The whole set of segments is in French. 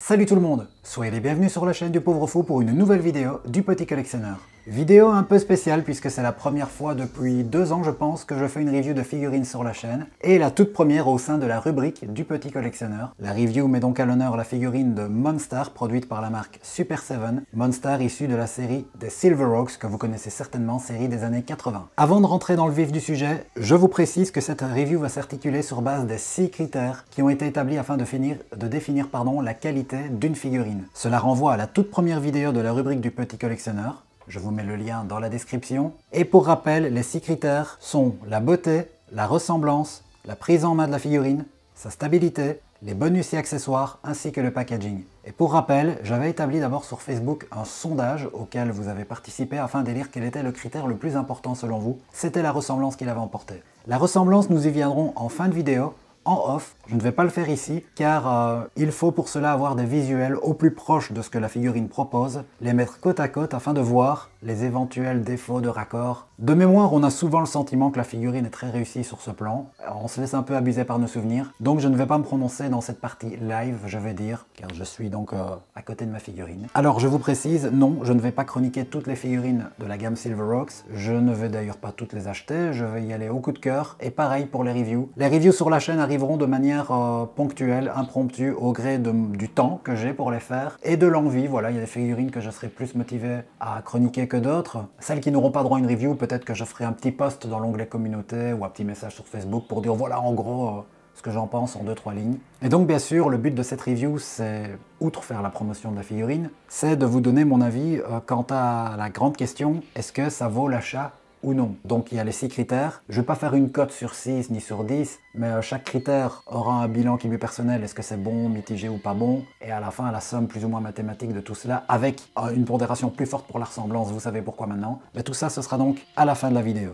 Salut tout le monde, soyez les bienvenus sur la chaîne du Pauvre Fou pour une nouvelle vidéo du Petit Collectionneur. Vidéo un peu spéciale puisque c'est la première fois depuis 2 ans je pense que je fais une review de figurines sur la chaîne et la toute première au sein de la rubrique du Petit Collectionneur. La review met donc à l'honneur la figurine de Monstar produite par la marque Super 7, Monstar issue de la série des Silverhawks que vous connaissez certainement, série des années 80. Avant de rentrer dans le vif du sujet, je vous précise que cette review va s'articuler sur base des 6 critères qui ont été établis afin de définir la qualité d'une figurine. Cela renvoie à la toute première vidéo de la rubrique du Petit Collectionneur. Je vous mets le lien dans la description. Et pour rappel, les 6 critères sont la beauté, la ressemblance, la prise en main de la figurine, sa stabilité, les bonus et accessoires, ainsi que le packaging. Et pour rappel, j'avais établi d'abord sur Facebook un sondage auquel vous avez participé afin d'élire quel était le critère le plus important selon vous. C'était la ressemblance qu'il avait emporté. La ressemblance, nous y viendrons en fin de vidéo. En off, je ne vais pas le faire ici car il faut pour cela avoir des visuels au plus proche de ce que la figurine propose, les mettre côte à côte afin de voir les éventuels défauts de raccord. De mémoire, on a souvent le sentiment que la figurine est très réussie sur ce plan. Alors, on se laisse un peu abuser par nos souvenirs, donc je ne vais pas me prononcer dans cette partie live, je vais dire, car je suis donc à côté de ma figurine. Alors je vous précise, non, je ne vais pas chroniquer toutes les figurines de la gamme Silverhawks, je ne vais d'ailleurs pas toutes les acheter, je vais y aller au coup de cœur, et pareil pour les reviews. Les reviews sur la chaîne arriveront de manière ponctuelle, impromptue, au gré du temps que j'ai pour les faire, et de l'envie. Voilà, il y a des figurines que je serai plus motivé à chroniquer que d'autres. Celles qui n'auront pas droit à une review, peut-être que je ferai un petit post dans l'onglet communauté ou un petit message sur Facebook pour dire voilà en gros ce que j'en pense en 2-3 lignes. Et donc bien sûr, le but de cette review, c'est, outre faire la promotion de la figurine, c'est de vous donner mon avis quant à la grande question, est-ce que ça vaut l'achat ou non. Donc il y a les 6 critères. Je ne vais pas faire une cote sur 6 ni sur 10, mais chaque critère aura un bilan qui lui est personnel. Est-ce que c'est bon, mitigé ou pas bon? Et à la fin, la somme plus ou moins mathématique de tout cela, avec une pondération plus forte pour la ressemblance, vous savez pourquoi maintenant. Mais tout ça, ce sera donc à la fin de la vidéo.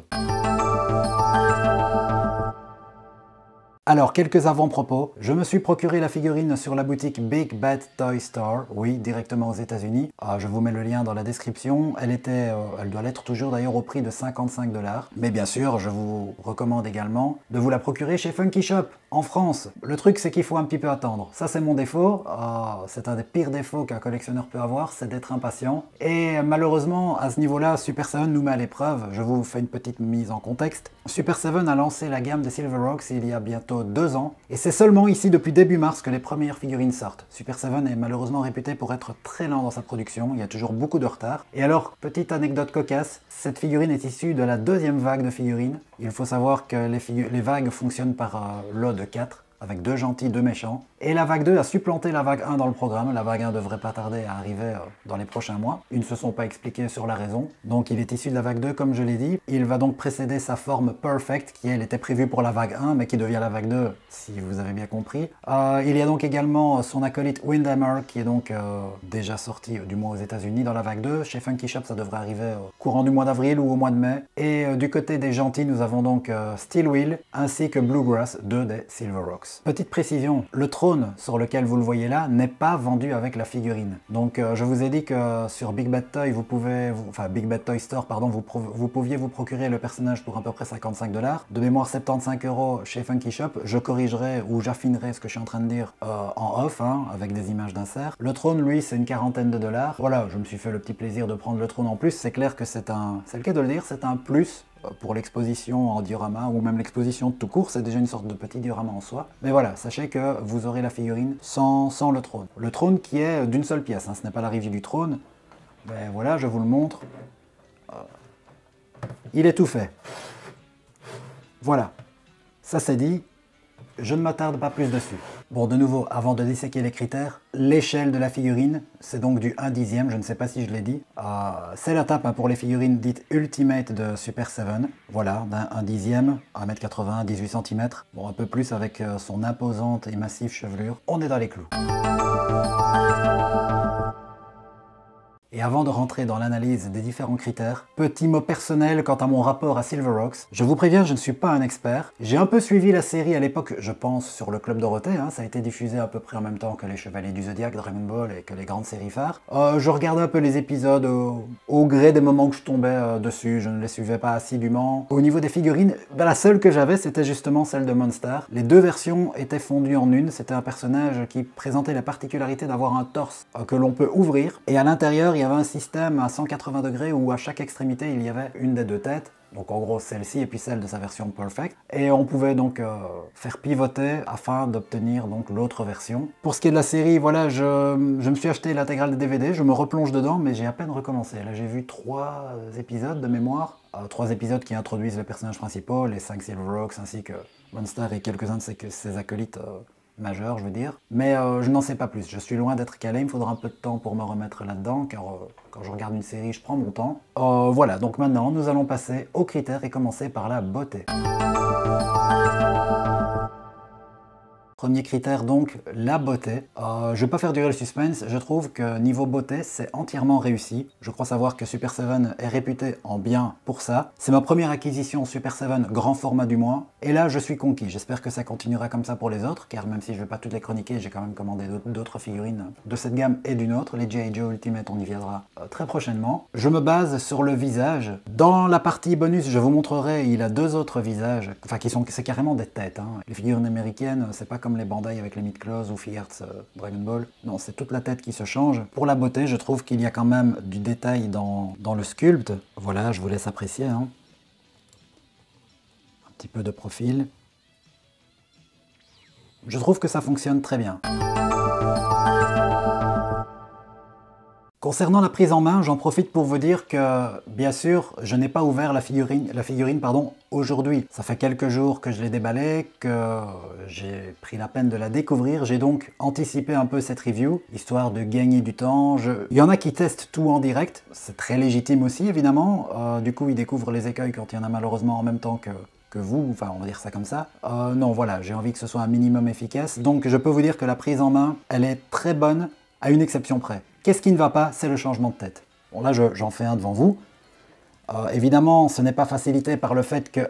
Alors, quelques avant-propos. Je me suis procuré la figurine sur la boutique Big Bad Toy Store, oui, directement aux États-Unis. Je vous mets le lien dans la description. Elle doit l'être toujours d'ailleurs au prix de 55 $. Mais bien sûr, je vous recommande également de vous la procurer chez Funky Shop, en France. Le truc, c'est qu'il faut un petit peu attendre. Ça, c'est mon défaut. C'est un des pires défauts qu'un collectionneur peut avoir, c'est d'être impatient. Et malheureusement, à ce niveau-là, Super 7 nous met à l'épreuve. Je vous fais une petite mise en contexte. Super 7 a lancé la gamme des Silverhawks il y a bientôt 2 ans, et c'est seulement ici depuis début mars que les premières figurines sortent. Super 7 est malheureusement réputé pour être très lent dans sa production, il y a toujours beaucoup de retard. Et alors, petite anecdote cocasse, cette figurine est issue de la 2e vague de figurines. Il faut savoir que les vagues fonctionnent par lot de 4, avec 2 gentils, 2 méchants. Et la vague 2 a supplanté la vague 1 dans le programme. La vague 1 devrait pas tarder à arriver dans les prochains mois. Ils ne se sont pas expliqués sur la raison. Donc il est issu de la vague 2 comme je l'ai dit. Il va donc précéder sa forme Perfect qui elle était prévue pour la vague 1 mais qui devient la vague 2 si vous avez bien compris. Il y a donc également son acolyte Windhammer qui est donc déjà sorti du moins aux États-Unis dans la vague 2. Chez Funky Shop ça devrait arriver courant du mois d'avril ou au mois de mai. Et du côté des gentils nous avons donc Steel Wheel ainsi que Bluegrass, 2 des Silverhawks. Petite précision, le trône sur lequel vous le voyez là n'est pas vendu avec la figurine. Donc je vous ai dit que sur Big Bad Toy, Big Bad Toy Store, pardon, vous pouviez vous procurer le personnage pour à peu près 55 $. De mémoire 75 € chez Funky Shop. Je corrigerai ou j'affinerai ce que je suis en train de dire en off, avec des images d'insert. Le trône, lui, c'est une quarantaine de $. Voilà, je me suis fait le petit plaisir de prendre le trône en plus. C'est clair que c'est le cas de le dire, c'est un plus pour l'exposition en diorama ou même l'exposition tout court, c'est déjà une sorte de petit diorama en soi. Mais voilà, sachez que vous aurez la figurine sans le trône. Le trône qui est d'une seule pièce, ce n'est pas la review du trône. Mais voilà, je vous le montre. Il est tout fait. Voilà, ça c'est dit. Je ne m'attarde pas plus dessus. Bon, de nouveau, avant de disséquer les critères, l'échelle de la figurine, c'est donc du 1/10, je ne sais pas si je l'ai dit. C'est la tape pour les figurines dites Ultimate de Super 7. Voilà, d'un 1/10, 1m80, 18 cm. Bon, un peu plus avec son imposante et massive chevelure. On est dans les clous. Et avant de rentrer dans l'analyse des différents critères, petit mot personnel quant à mon rapport à Silverox. Je vous préviens, je ne suis pas un expert. J'ai un peu suivi la série à l'époque, je pense, sur le Club Dorothée. Ça a été diffusé à peu près en même temps que les Chevaliers du Zodiaque, Dragon Ball et que les grandes séries phares. Je regardais un peu les épisodes au gré des moments que je tombais dessus. Je ne les suivais pas assidûment. Au niveau des figurines, la seule que j'avais, c'était justement celle de Monster. Les deux versions étaient fondues en une. C'était un personnage qui présentait la particularité d'avoir un torse que l'on peut ouvrir. Et à l'intérieur, il y avait un système à 180 degrés où à chaque extrémité, il y avait une des deux têtes. Donc en gros celle-ci et puis celle de sa version Perfect. Et on pouvait donc faire pivoter afin d'obtenir donc l'autre version. Pour ce qui est de la série, voilà, je me suis acheté l'intégrale des DVD, je me replonge dedans, mais j'ai à peine recommencé. Là j'ai vu 3 épisodes de mémoire. 3 épisodes qui introduisent les personnages principaux, les 5 Silverox ainsi que Monster et quelques-uns de ses acolytes majeur, je veux dire. Mais je n'en sais pas plus. Je suis loin d'être calé. Il me faudra un peu de temps pour me remettre là-dedans, car quand je regarde une série, je prends mon temps. Voilà, donc maintenant, nous allons passer aux critères et commencer par la beauté. Premier critère donc, la beauté. Je ne vais pas faire durer le suspense, je trouve que niveau beauté, c'est entièrement réussi. Je crois savoir que Super 7 est réputé en bien pour ça. C'est ma première acquisition Super 7, grand format du mois. Et là, je suis conquis. J'espère que ça continuera comme ça pour les autres, car même si je ne vais pas toutes les chroniquer, j'ai quand même commandé d'autres figurines de cette gamme et d'une autre. Les G.I. Joe Ultimate, on y viendra très prochainement. Je me base sur le visage. Dans la partie bonus, je vous montrerai, il a 2 autres visages, enfin c'est carrément des têtes. Les figurines américaines, c'est pas comme les Bandai avec les Mid-Close ou Fierce Dragon Ball. Non, c'est toute la tête qui se change. Pour la beauté, je trouve qu'il y a quand même du détail dans le sculpte. Voilà, je vous laisse apprécier. Un petit peu de profil. Je trouve que ça fonctionne très bien. Concernant la prise en main, j'en profite pour vous dire que, bien sûr, je n'ai pas ouvert la figurine aujourd'hui. Ça fait quelques jours que je l'ai déballée, que j'ai pris la peine de la découvrir. J'ai donc anticipé un peu cette review, histoire de gagner du temps. Il y en a qui testent tout en direct, c'est très légitime aussi, évidemment. Du coup, ils découvrent les écueils quand il y en a malheureusement en même temps que vous, enfin on va dire ça comme ça. Non, voilà, j'ai envie que ce soit un minimum efficace. Donc je peux vous dire que la prise en main, elle est très bonne, à une exception près. Qu'est-ce qui ne va pas? C'est le changement de tête. Bon là, j'en fais un devant vous. Évidemment, ce n'est pas facilité par le fait que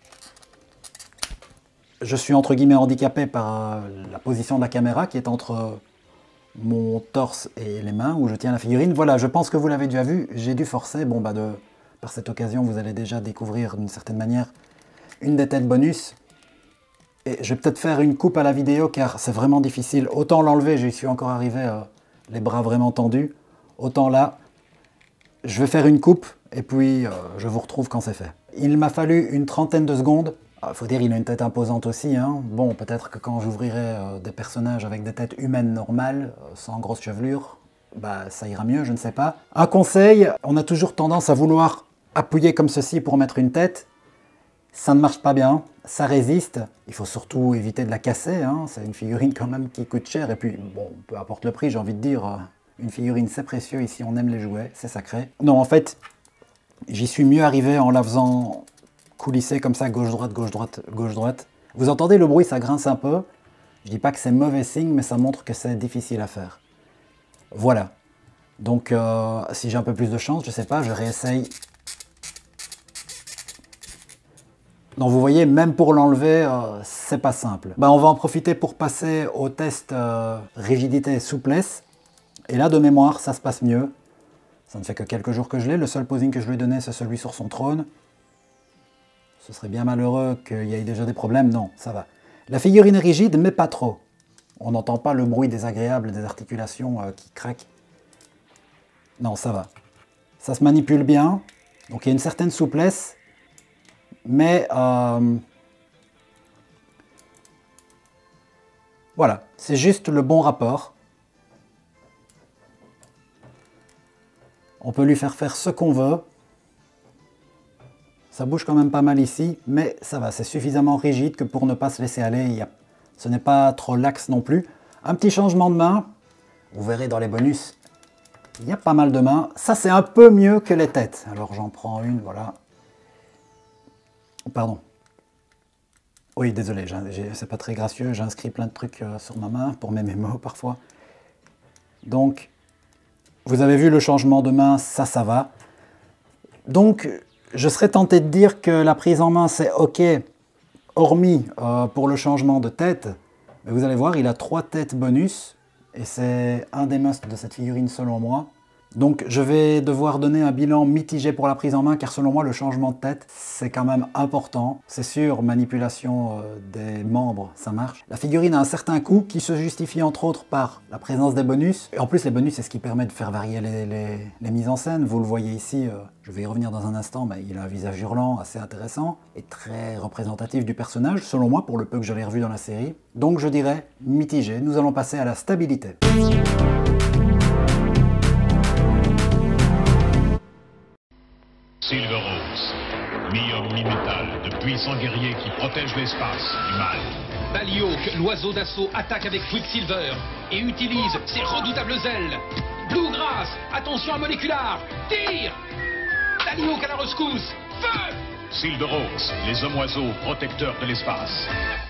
je suis entre guillemets handicapé par la position de la caméra qui est entre mon torse et les mains où je tiens la figurine. Voilà, je pense que vous l'avez déjà vu, j'ai dû forcer. Bon, par cette occasion, vous allez déjà découvrir d'une certaine manière une des têtes bonus. Et je vais peut-être faire une coupe à la vidéo car c'est vraiment difficile. Autant l'enlever, j'y suis encore arrivé les bras vraiment tendus. Autant là, je vais faire une coupe et puis je vous retrouve quand c'est fait. Il m'a fallu une trentaine de secondes. Il faut dire il a une tête imposante aussi. Bon, peut-être que quand j'ouvrirai des personnages avec des têtes humaines normales, sans grosse chevelure, ça ira mieux, je ne sais pas. Un conseil, on a toujours tendance à vouloir appuyer comme ceci pour mettre une tête. Ça ne marche pas bien, ça résiste. Il faut surtout éviter de la casser. C'est une figurine quand même qui coûte cher. Et puis, bon, peu importe le prix, j'ai envie de dire, une figurine c'est précieux. Ici, on aime les jouets, c'est sacré. Non, en fait, j'y suis mieux arrivé en la faisant coulisser comme ça, gauche-droite, gauche-droite, gauche-droite. Vous entendez le bruit, ça grince un peu. Je dis pas que c'est mauvais signe, mais ça montre que c'est difficile à faire. Voilà. Donc, si j'ai un peu plus de chance, je sais pas, je réessaye. Donc vous voyez, même pour l'enlever, c'est pas simple. On va en profiter pour passer au test rigidité et souplesse. Et là, de mémoire, ça se passe mieux. Ça ne fait que quelques jours que je l'ai. Le seul posing que je lui ai donné, c'est celui sur son trône. Ce serait bien malheureux qu'il y ait déjà des problèmes. Non, ça va. La figurine est rigide, mais pas trop. On n'entend pas le bruit désagréable des articulations qui craquent. Non, ça va. Ça se manipule bien. Donc il y a une certaine souplesse. Mais voilà, c'est juste le bon rapport. On peut lui faire ce qu'on veut. Ça bouge quand même pas mal ici, mais ça va, c'est suffisamment rigide que pour ne pas se laisser aller, ce n'est pas trop lax non plus. Un petit changement de main, vous verrez dans les bonus, il y a pas mal de mains. Ça, c'est un peu mieux que les têtes. Alors j'en prends une, voilà. Pardon. Oui, désolé, c'est pas très gracieux, j'inscris plein de trucs sur ma main pour mes mémos parfois. Donc, Vous avez vu le changement de main, ça va. Donc, je serais tenté de dire que la prise en main, c'est OK, hormis pour le changement de tête. Mais vous allez voir, il a 3 têtes bonus, et c'est un des musts de cette figurine selon moi. Donc je vais devoir donner un bilan mitigé pour la prise en main, car selon moi le changement de tête c'est quand même important. C'est sûr, manipulation des membres, ça marche. La figurine a un certain coût qui se justifie entre autres par la présence des bonus. Et en plus les bonus c'est ce qui permet de faire varier les mises en scène. Vous le voyez ici, je vais y revenir dans un instant, mais il a un visage hurlant assez intéressant et très représentatif du personnage, selon moi, pour le peu que je l'ai revu dans la série. Donc je dirais mitigé. Nous allons passer à la stabilité. Silver Rose, mi-homme, mi-métal, de puissants guerriers qui protègent l'espace du mal. Balioque, l'oiseau d'assaut, attaque avec Quicksilver et utilise ses redoutables ailes. Bluegrass, attention à moléculaire, tire! Balioque à la rescousse, feu! Silver Rose, les hommes oiseaux protecteurs de l'espace.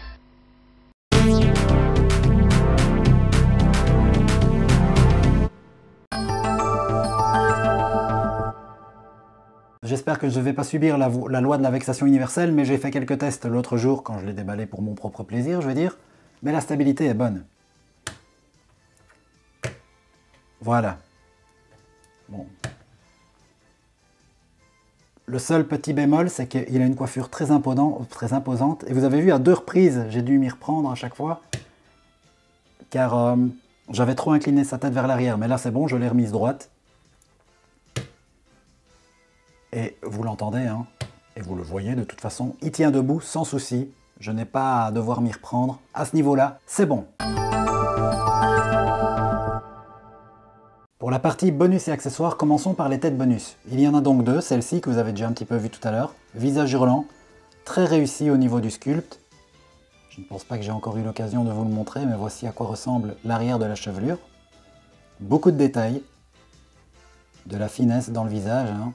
J'espère que je ne vais pas subir la loi de la vexation universelle, mais j'ai fait quelques tests l'autre jour quand je l'ai déballé pour mon propre plaisir, je veux dire. Mais la stabilité est bonne. Voilà. Bon. Le seul petit bémol, c'est qu'il a une coiffure très imposante. Et vous avez vu, à 2 reprises, j'ai dû m'y reprendre à chaque fois. Car j'avais trop incliné sa tête vers l'arrière. Mais là, c'est bon, je l'ai remise droite. Et vous l'entendez, hein, et vous le voyez de toute façon, il tient debout sans souci. Je n'ai pas à devoir m'y reprendre. À ce niveau-là, c'est bon. Pour la partie bonus et accessoires, commençons par les têtes bonus. Il y en a donc 2, celle-ci que vous avez déjà un petit peu vue tout à l'heure. Visage hurlant, très réussi au niveau du sculpte. Je ne pense pas que j'ai encore eu l'occasion de vous le montrer, mais voici à quoi ressemble l'arrière de la chevelure. Beaucoup de détails, de la finesse dans le visage, hein.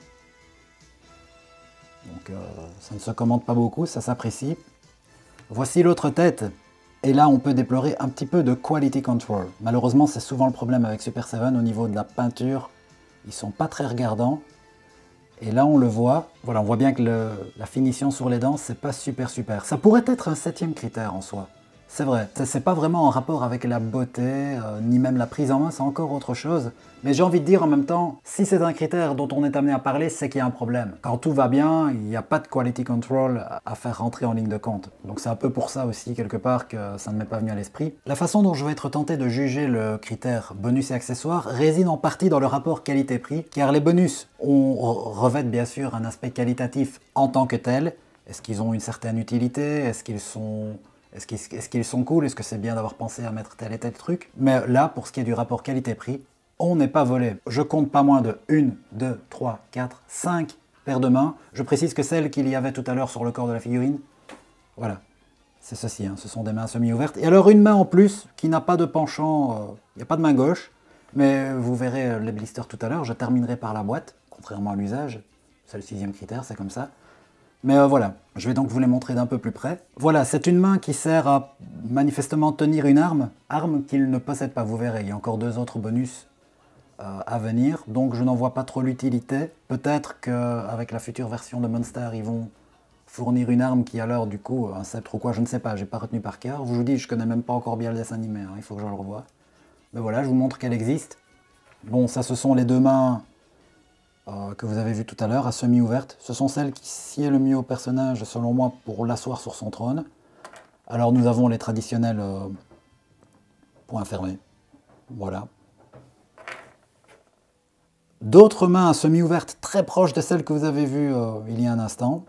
Donc ça ne se commente pas beaucoup, ça s'apprécie. Voici l'autre tête. Et là, on peut déplorer un petit peu de quality control. Malheureusement, c'est souvent le problème avec Super 7 au niveau de la peinture. Ils sont pas très regardants. Et là, on le voit. Voilà, on voit bien que la finition sur les dents, c'est pas super. Ça pourrait être un 7e critère en soi. C'est vrai, c'est pas vraiment en rapport avec la beauté, ni même la prise en main, c'est encore autre chose. Mais j'ai envie de dire en même temps, si c'est un critère dont on est amené à parler, c'est qu'il y a un problème. Quand tout va bien, il n'y a pas de quality control à faire rentrer en ligne de compte. Donc c'est un peu pour ça aussi, quelque part, que ça ne m'est pas venu à l'esprit. La façon dont je vais être tenté de juger le critère bonus et accessoires réside en partie dans le rapport qualité-prix, car les bonus revêtent bien sûr un aspect qualitatif en tant que tel. Est-ce qu'ils ont une certaine utilité? Est-ce qu'ils sont cool? Est-ce que c'est bien d'avoir pensé à mettre tel et tel truc? Mais là, pour ce qui est du rapport qualité-prix, on n'est pas volé. Je compte pas moins de 1, 2, 3, 4, 5 paires de mains. Je précise que celles qu'il y avait tout à l'heure sur le corps de la figurine, voilà, c'est ceci, hein, ce sont des mains semi-ouvertes. Et alors une main en plus, qui n'a pas de penchant, il n'y a pas de main gauche, mais vous verrez les blisters tout à l'heure, je terminerai par la boîte, contrairement à l'usage. C'est le 6e critère, c'est comme ça. Mais voilà, je vais donc vous les montrer d'un peu plus près. Voilà, c'est une main qui sert à manifestement tenir une arme qu'il ne possède pas, vous verrez. Il y a encore 2 autres bonus à venir, donc je n'en vois pas trop l'utilité. Peut-être qu'avec la future version de Monster, ils vont fournir une arme qui a l'air du coup un sceptre ou quoi, je ne sais pas, j'ai pas retenu par cœur. Je vous dis, je connais même pas encore bien le dessin animé, hein, il faut que je le revoie. Mais voilà, je vous montre qu'elle existe. Bon, ça ce sont les 2 mains que vous avez vu tout à l'heure, à semi-ouverte. Ce sont celles qui sied le mieux au personnage, selon moi, pour l'asseoir sur son trône. Alors nous avons les traditionnels poings fermés. Voilà. D'autres mains à semi-ouvertes très proches de celles que vous avez vues il y a un instant.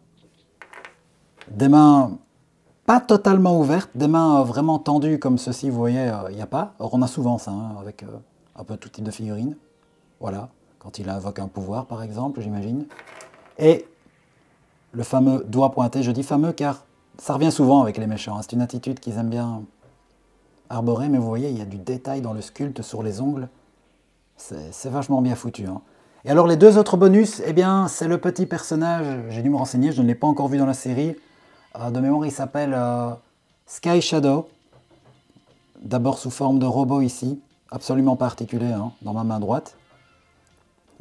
Des mains pas totalement ouvertes, des mains vraiment tendues comme ceci, vous voyez, il n'y a pas. Or on a souvent ça, hein, avec un peu tout type de figurines. Voilà. Quand il invoque un pouvoir, par exemple, j'imagine. Et le fameux doigt pointé, je dis fameux car ça revient souvent avec les méchants. Hein. C'est une attitude qu'ils aiment bien arborer, mais vous voyez, il y a du détail dans le sculpte sur les ongles. C'est vachement bien foutu. Hein. Et alors les 2 autres bonus, eh bien, c'est le petit personnage, j'ai dû me renseigner, je ne l'ai pas encore vu dans la série. De mémoire, il s'appelle Sky Shadow. D'abord sous forme de robot ici, absolument pas articulé, hein, dans ma main droite.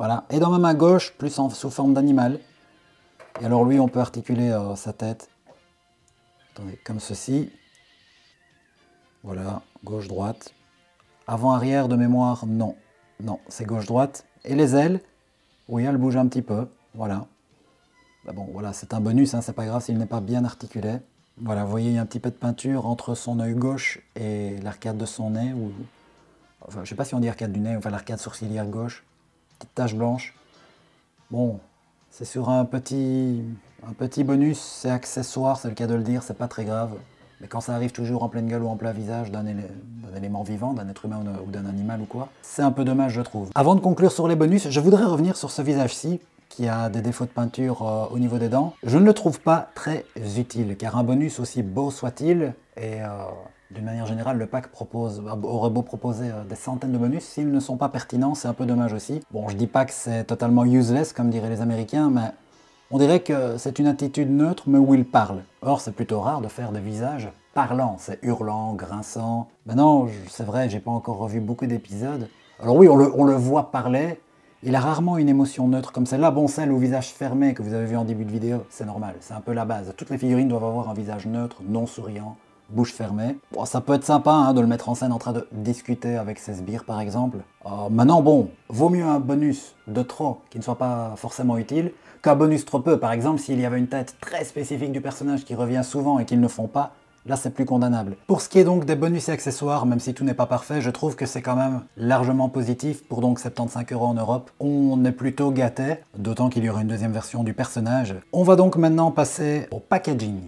Voilà. Et dans ma main gauche, plus sous forme d'animal. Et alors lui, on peut articuler sa tête. Attendez, comme ceci. Voilà, gauche-droite. Avant-arrière de mémoire, non. Non, c'est gauche-droite. Et les ailes, oui, elles bougent un petit peu. Voilà. Ben bon, voilà, c'est un bonus, hein, c'est pas grave s'il n'est pas bien articulé. Voilà, vous voyez, il y a un petit peu de peinture entre son œil gauche et l'arcade de son nez. Ou... Enfin, je sais pas si on dit arcade du nez, enfin l'arcade sourcilière gauche. Petite tache blanche. Bon, c'est sur un petit bonus, c'est accessoire, c'est le cas de le dire, c'est pas très grave. Mais quand ça arrive toujours en pleine gueule ou en plein visage d'un élément vivant, d'un être humain ou d'un animal ou quoi, c'est un peu dommage, je trouve. Avant de conclure sur les bonus, je voudrais revenir sur ce visage-ci, qui a des défauts de peinture au niveau des dents. Je ne le trouve pas très utile, car un bonus, aussi beau soit-il, et d'une manière générale, le pack aurait beau proposer des centaines de bonus, s'ils ne sont pas pertinents, c'est un peu dommage aussi. Bon, je dis pas que c'est totalement useless, comme diraient les Américains, mais on dirait que c'est une attitude neutre, mais où il parle. Or, c'est plutôt rare de faire des visages parlants, c'est hurlant, grinçant. Maintenant, c'est vrai, j'ai pas encore revu beaucoup d'épisodes. Alors oui, on le voit parler, il a rarement une émotion neutre comme celle-là. Bon, celle au visage fermé que vous avez vu en début de vidéo, c'est normal, c'est un peu la base. Toutes les figurines doivent avoir un visage neutre, non souriant, bouche fermée. Bon, ça peut être sympa hein, de le mettre en scène en train de discuter avec ses sbires par exemple. Maintenant, bon, vaut mieux un bonus de trop qui ne soit pas forcément utile qu'un bonus trop peu. Par exemple, s'il y avait une tête très spécifique du personnage qui revient souvent et qu'ils ne font pas, là c'est plus condamnable. Pour ce qui est donc des bonus et accessoires, même si tout n'est pas parfait, je trouve que c'est quand même largement positif. Pour donc 75 € en Europe, on est plutôt gâté, d'autant qu'il y aura une deuxième version du personnage. On va donc maintenant passer au packaging.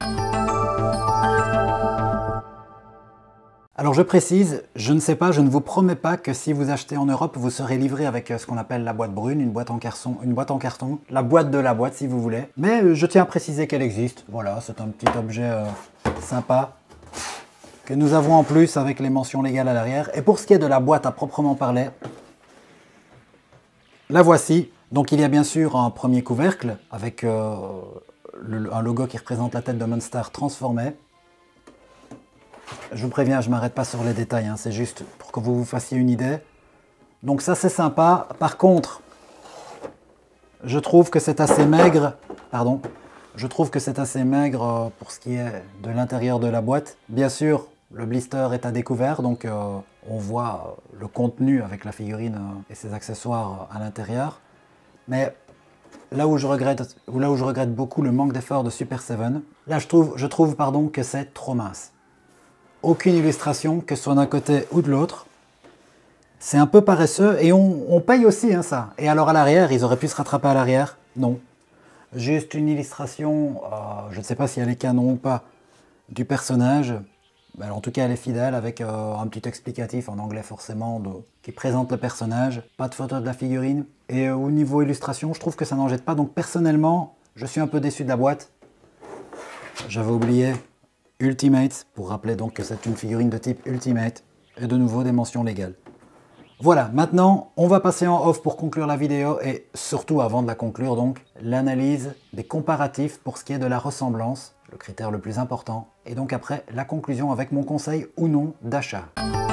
Alors je précise, je ne sais pas, je ne vous promets pas que si vous achetez en Europe, vous serez livré avec ce qu'on appelle la boîte brune, une boîte en carton, la boîte de la boîte si vous voulez. Mais je tiens à préciser qu'elle existe. Voilà, c'est un petit objet sympa que nous avons en plus avec les mentions légales à l'arrière. Et pour ce qui est de la boîte à proprement parler, la voici. Donc il y a bien sûr un premier couvercle avec un logo qui représente la tête de Munster transformée. Je vous préviens, je ne m'arrête pas sur les détails, hein, c'est juste pour que vous vous fassiez une idée. Donc ça c'est sympa. Par contre, je trouve que c'est assez maigre. Pardon. Je trouve que c'est assez maigre pour ce qui est de l'intérieur de la boîte. Bien sûr, le blister est à découvert, donc on voit le contenu avec la figurine et ses accessoires à l'intérieur. Mais là où je regrette beaucoup le manque d'effort de Super 7, là je trouve pardon, que c'est trop mince. Aucune illustration, que ce soit d'un côté ou de l'autre. C'est un peu paresseux et on paye aussi hein, ça. Et alors à l'arrière, ils auraient pu se rattraper à l'arrière? Non. Juste une illustration, je ne sais pas si elle est canon ou pas, du personnage. Ben, en tout cas, elle est fidèle avec un petit explicatif en anglais forcément qui présente le personnage. Pas de photo de la figurine. Et au niveau illustration, je trouve que ça n'en jette pas. Donc personnellement, je suis un peu déçu de la boîte. J'avais oublié Ultimate, pour rappeler donc que c'est une figurine de type Ultimate. Et de nouveau, des mentions légales. Voilà, maintenant, on va passer en off pour conclure la vidéo et surtout, avant de la conclure, donc, l'analyse des comparatifs pour ce qui est de la ressemblance, le critère le plus important, et donc après, la conclusion avec mon conseil ou non d'achat.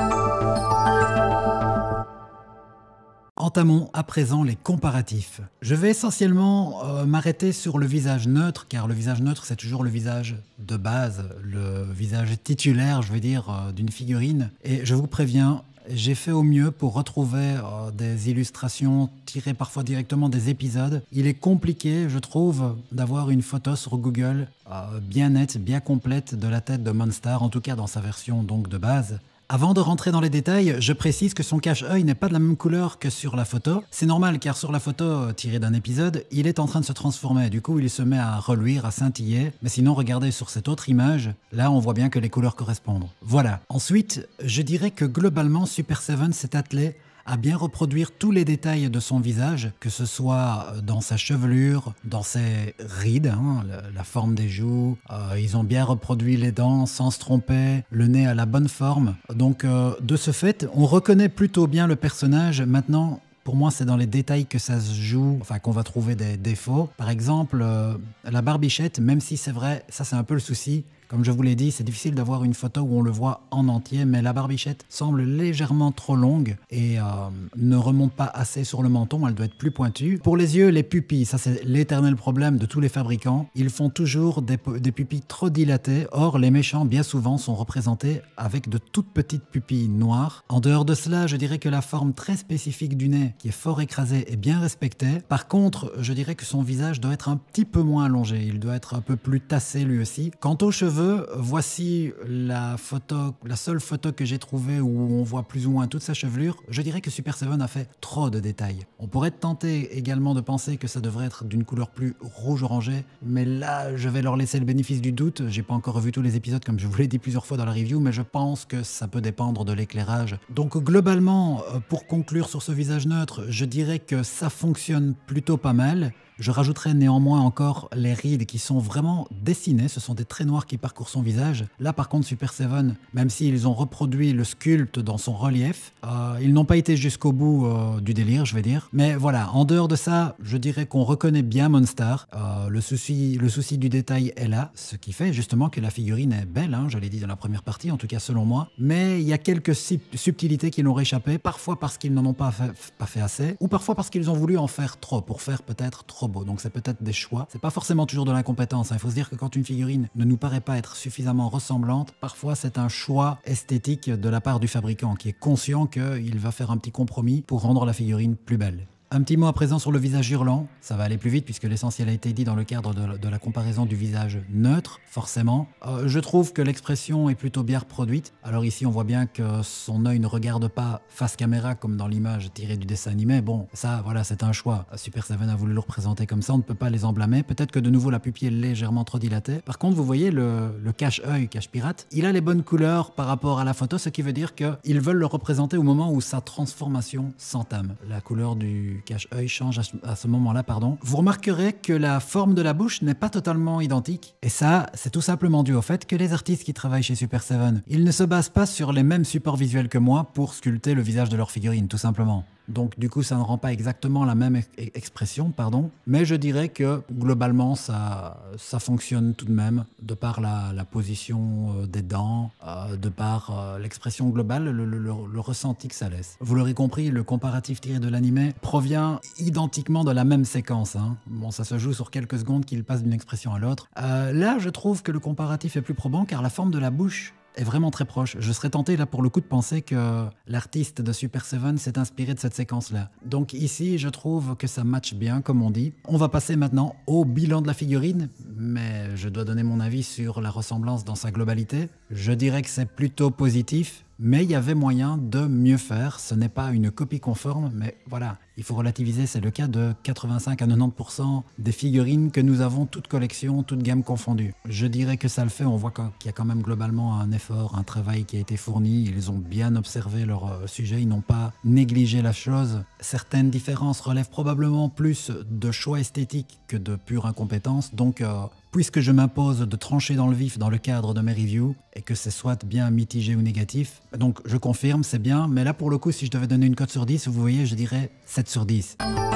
Entamons à présent les comparatifs. Je vais essentiellement m'arrêter sur le visage neutre, car le visage neutre c'est toujours le visage de base, le visage titulaire, je veux dire, d'une figurine. Et je vous préviens, j'ai fait au mieux pour retrouver des illustrations tirées parfois directement des épisodes. Il est compliqué, je trouve, d'avoir une photo sur Google bien nette, bien complète de la tête de Munster, en tout cas dans sa version donc de base. Avant de rentrer dans les détails, je précise que son cache-œil n'est pas de la même couleur que sur la photo. C'est normal car sur la photo tirée d'un épisode, il est en train de se transformer. Du coup, il se met à reluire, à scintiller. Mais sinon, regardez sur cette autre image, là on voit bien que les couleurs correspondent. Voilà. Ensuite, je dirais que globalement, Super 7 s'est attelé à bien reproduire tous les détails de son visage, que ce soit dans sa chevelure, dans ses rides, hein, la forme des joues. Ils ont bien reproduit les dents sans se tromper, le nez à la bonne forme. Donc de ce fait, on reconnaît plutôt bien le personnage. Maintenant, Pour moi, c'est dans les détails que ça se joue, enfin qu'on va trouver des défauts. Par exemple, la barbichette, même si c'est vrai, ça c'est un peu le souci. Comme je vous l'ai dit, c'est difficile d'avoir une photo où on le voit en entier, mais la barbichette semble légèrement trop longue et ne remonte pas assez sur le menton, elle doit être plus pointue. Pour les yeux, les pupilles, ça c'est l'éternel problème de tous les fabricants. Ils font toujours des pupilles trop dilatées, or les méchants bien souvent sont représentés avec de toutes petites pupilles noires. En dehors de cela, je dirais que la forme très spécifique du nez, qui est fort écrasé, est bien respectée. Par contre, je dirais que son visage doit être un petit peu moins allongé, il doit être un peu plus tassé lui aussi. Quant aux cheveux, voici la seule photo que j'ai trouvée où on voit plus ou moins toute sa chevelure. Je dirais que Super Seven a fait trop de détails. On pourrait être tenté également de penser que ça devrait être d'une couleur plus rouge-orangé, mais là, je vais leur laisser le bénéfice du doute. J'ai pas encore revu tous les épisodes, comme je vous l'ai dit plusieurs fois dans la review, mais je pense que ça peut dépendre de l'éclairage. Donc globalement, pour conclure sur ce visage neutre, je dirais que ça fonctionne plutôt pas mal. Je rajouterai néanmoins encore les rides qui sont vraiment dessinées, ce sont des traits noirs qui parcourent son visage. Là par contre Super Seven, même s'ils ont reproduit le sculpte dans son relief, ils n'ont pas été jusqu'au bout du délire, je vais dire. Mais voilà, en dehors de ça, je dirais qu'on reconnaît bien Monstar. Le souci du détail est là, ce qui fait justement que la figurine est belle, hein, je l'ai dit dans la première partie, en tout cas selon moi. Mais il y a quelques subtilités qui l'ont réchappé, parfois parce qu'ils n'en ont pas fait assez, ou parfois parce qu'ils ont voulu en faire trop, pour faire peut-être trop beau. Donc c'est peut-être des choix. C'est pas forcément toujours de l'incompétence, hein. Il faut se dire que quand une figurine ne nous paraît pas être suffisamment ressemblante, parfois c'est un choix esthétique de la part du fabricant qui est conscient qu'il va faire un petit compromis pour rendre la figurine plus belle. Un petit mot à présent sur le visage hurlant, ça va aller plus vite puisque l'essentiel a été dit dans le cadre de la comparaison du visage neutre, forcément. Je trouve que l'expression est plutôt bien reproduite. Alors ici on voit bien que son œil ne regarde pas face caméra comme dans l'image tirée du dessin animé. Bon, ça voilà, c'est un choix. Super Seven a voulu le représenter comme ça, on ne peut pas les en blâmer. Peut-être que de nouveau la pupille est légèrement trop dilatée. Par contre, vous voyez le cache-œil, cache-pirate, il a les bonnes couleurs par rapport à la photo, ce qui veut dire qu'ils veulent le représenter au moment où sa transformation s'entame. La couleur du cache-œil change à ce moment-là, pardon. Vous remarquerez que la forme de la bouche n'est pas totalement identique. Et ça, c'est tout simplement dû au fait que les artistes qui travaillent chez Super Seven, ils ne se basent pas sur les mêmes supports visuels que moi pour sculpter le visage de leur figurine, tout simplement. Donc du coup, ça ne rend pas exactement la même expression, pardon. Mais je dirais que globalement, ça fonctionne tout de même, de par la position des dents, de par l'expression globale, le ressenti que ça laisse. Vous l'aurez compris, le comparatif tiré de l'animé provient identiquement de la même séquence, hein. Bon, ça se joue sur quelques secondes qu'il passe d'une expression à l'autre. Là, je trouve que le comparatif est plus probant car la forme de la bouche est vraiment très proche. Je serais tenté là pour le coup de penser que l'artiste de Super Seven s'est inspiré de cette séquence-là. Donc ici, je trouve que ça matche bien, comme on dit. On va passer maintenant au bilan de la figurine, mais je dois donner mon avis sur la ressemblance dans sa globalité. Je dirais que c'est plutôt positif, mais il y avait moyen de mieux faire. Ce n'est pas une copie conforme, mais voilà, il faut relativiser, c'est le cas de 85 à 90% des figurines que nous avons, toutes collections, toutes gammes confondues. Je dirais que ça le fait, on voit qu'il y a quand même globalement un effort, un travail qui a été fourni, ils ont bien observé leur sujet, ils n'ont pas négligé la chose. Certaines différences relèvent probablement plus de choix esthétiques que de pure incompétence, donc puisque je m'impose de trancher dans le vif dans le cadre de mes reviews, et que c'est soit bien mitigé ou négatif, donc je confirme, c'est bien, mais là pour le coup, si je devais donner une cote sur 10, vous voyez, je dirais 7 sur 10.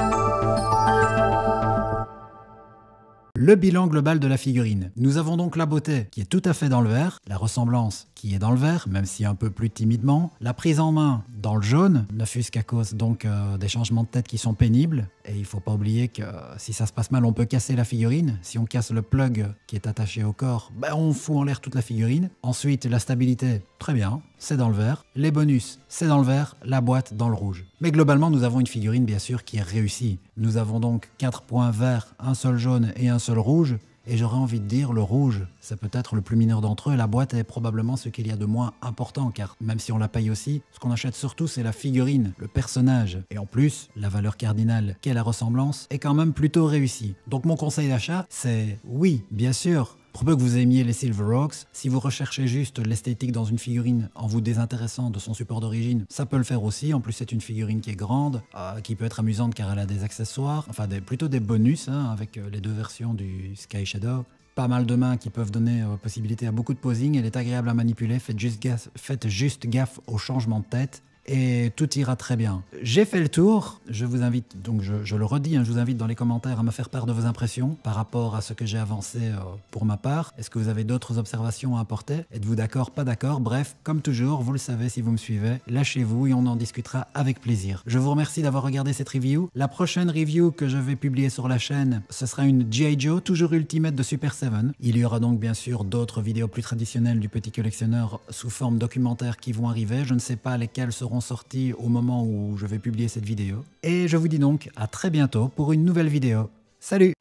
Le bilan global de la figurine. Nous avons donc la beauté qui est tout à fait dans le vert, la ressemblance qui est dans le vert, même si un peu plus timidement, la prise en main dans le jaune, ne fût-ce qu'à cause donc des changements de tête qui sont pénibles, et il ne faut pas oublier que si ça se passe mal, on peut casser la figurine. Si on casse le plug qui est attaché au corps, on fout en l'air toute la figurine. Ensuite, la stabilité, très bien, c'est dans le vert. Les bonus, c'est dans le vert, la boîte dans le rouge. Mais globalement, nous avons une figurine bien sûr qui est réussie. Nous avons donc 4 points verts, un seul jaune et un seul rouge. Et j'aurais envie de dire, le rouge, c'est peut-être le plus mineur d'entre eux, et la boîte est probablement ce qu'il y a de moins important, car même si on la paye aussi, ce qu'on achète surtout, c'est la figurine, le personnage. Et en plus, la valeur cardinale qu'est la ressemblance est quand même plutôt réussie. Donc mon conseil d'achat, c'est oui, bien sûr, pour peu que vous aimiez les Silverhawks, si vous recherchez juste l'esthétique dans une figurine en vous désintéressant de son support d'origine, ça peut le faire aussi. En plus, c'est une figurine qui est grande, qui peut être amusante car elle a des accessoires, enfin plutôt des bonus, hein, avec les deux versions du Sky Shadow. Pas mal de mains qui peuvent donner possibilité à beaucoup de posing. Elle est agréable à manipuler, faites juste gaffe au changement de tête. et tout ira très bien. J'ai fait le tour, je vous invite, donc je le redis, hein, je vous invite dans les commentaires à me faire part de vos impressions par rapport à ce que j'ai avancé pour ma part. Est-ce que vous avez d'autres observations à apporter? Êtes-vous d'accord, pas d'accord? Bref, comme toujours, vous le savez si vous me suivez, lâchez-vous et on en discutera avec plaisir. Je vous remercie d'avoir regardé cette review. La prochaine review que je vais publier sur la chaîne, ce sera une G.I. Joe, toujours Ultimate de Super 7. Il y aura donc bien sûr d'autres vidéos plus traditionnelles du petit collectionneur sous forme documentaire qui vont arriver. Je ne sais pas lesquelles seront sorties au moment où je vais publier cette vidéo. Et je vous dis donc à très bientôt pour une nouvelle vidéo. Salut!